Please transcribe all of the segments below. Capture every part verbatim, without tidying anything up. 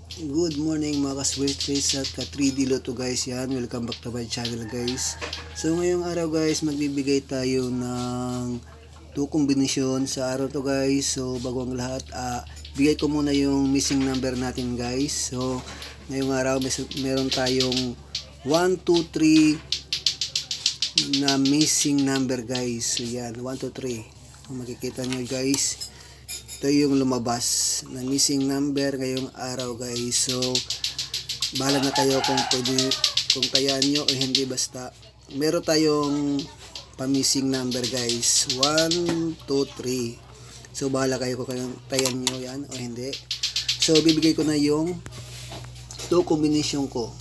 Good morning mga ka-Swiss at ka three D Lotto guys, yan, welcome back to my channel guys. So ngayong araw guys, magbibigay tayo ng two kombinasyon sa araw to guys. So bago ang lahat, uh, bigay ko muna yung missing number natin guys. So ngayong araw may, meron tayong one, two, three na missing number guys. So yan, one, two, three. Kung makikita nyo guys, ito yung lumabas na missing number ngayong araw guys. So bahala na kayo kung pwede, kung tayaan nyo o hindi, basta meron tayong pa-missing number guys, one, two, three. So bahala kayo kung kayong tayaan nyo yan o hindi. So bibigay ko na yung two combination ko.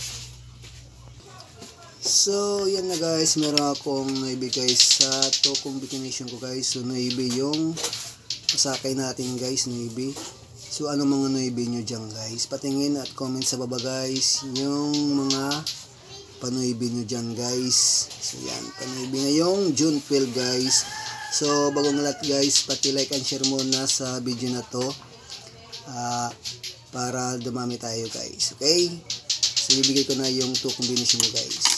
So yan na guys, meron akong naibigay sa two combination ko guys. So naibigay yung pasakay natin guys, navy. So ano mga navy nyo dyan guys, patingin at comment sa baba guys yung mga panavy nyo dyan guys. So yan, panavy ngayong June twelve guys. So bagong lahat guys, pati like and share muna sa video na to, uh, para dumami tayo guys. Okay, so bibigay ko na yung two combination ko guys.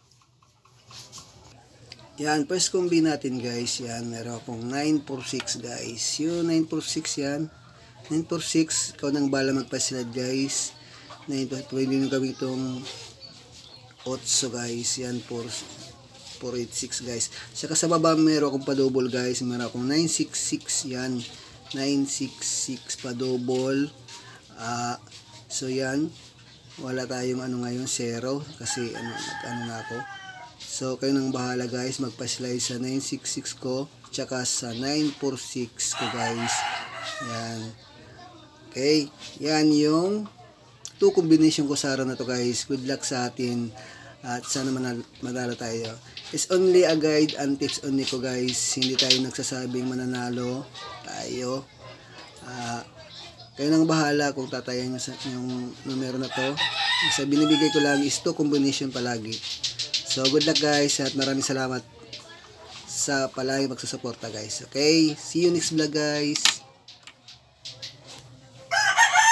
Yan, first combi natin guys, yan, meron akong nine four six guys. Yung nine four six yan, nine four six, ikaw nang bala magpasilad guys. nine four six, pwede nyo gawin itong eight guys, yan, four eight six guys. Saka sa baba meron akong pa-double guys, meron akong nine six six, yan, nine six six pa-double. Uh, so yan, wala tayong ano ngayon, zero, kasi ano, ano na ako. So kayo nang bahala guys, magpa-slide sa nine six six ko tsaka sa nine four six ko guys. Yan. Okay, yan yung two combination ko sa araw na to guys. Good luck sa atin at sana manalo tayo. It's only a guide and tips only ko guys. Hindi tayo nagsasabing mananalo tayo. Uh, kayo nang bahala kung tatayan nyo sa yung numero na to. Sa binibigay ko lang is two combination palagi. So good luck guys at maraming salamat sa palagi magsusuporta guys. Okay, see you next vlog guys.